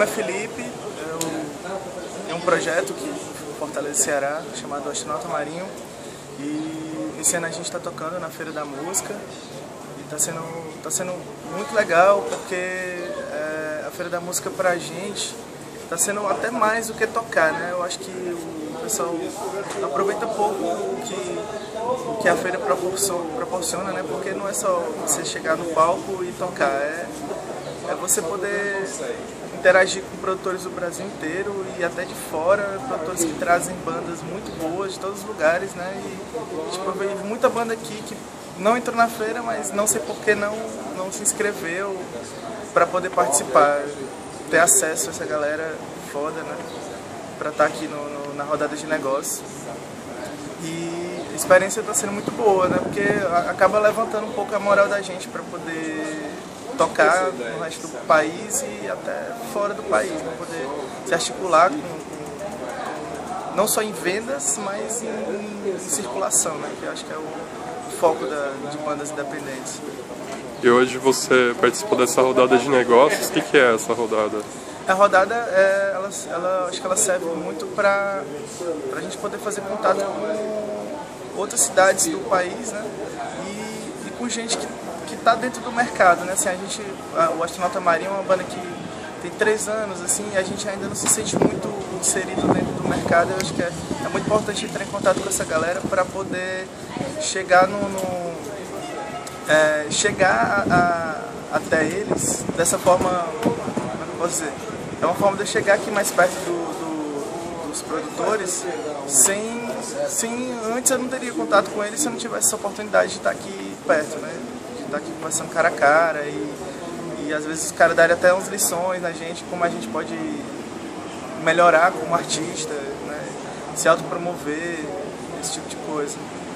nome é Felipe, eu tenho um projeto que Fortaleza, Ceará, chamado Astronauta Marinho, e esse ano a gente está tocando na Feira da Música e está sendo muito legal porque a Feira da Música pra gente está sendo até mais do que tocar, né? Eu acho que o pessoal aproveita pouco o que a feira proporciona, né? Porque não é só você chegar no palco e tocar, é você poder interagir com produtores do Brasil inteiro e até de fora, produtores que trazem bandas muito boas de todos os lugares, né? E tipo, eu vejo muita banda aqui que não entrou na feira, mas não sei por que não se inscreveu para poder participar, ter acesso a essa galera foda, né? Para estar aqui na rodada de negócios. E a experiência está sendo muito boa, né? Porque acaba levantando um pouco a moral da gente para poder tocar no resto do país e até fora do país, né? Poder se articular não só em vendas, mas em circulação, né? Que eu acho que é o foco de bandas independentes. E hoje você participou dessa rodada de negócios. O que é essa rodada? A rodada, acho que ela serve muito para a gente poder fazer contato com outras cidades do país, né? E com gente que está dentro do mercado, né? Assim, o Astronauta Marinho é uma banda que tem 3 anos, assim, e a gente ainda não se sente muito inserido dentro do mercado. Eu acho que é muito importante entrar em contato com essa galera para poder chegar até eles dessa forma, como é que eu posso dizer? É uma forma de eu chegar aqui mais perto dos produtores antes eu não teria contato com eles se eu não tivesse essa oportunidade de estar aqui perto, né? De estar aqui conversando cara a cara e às vezes os caras darem até umas lições na gente, como a gente pode melhorar como artista, né? Se autopromover, esse tipo de coisa.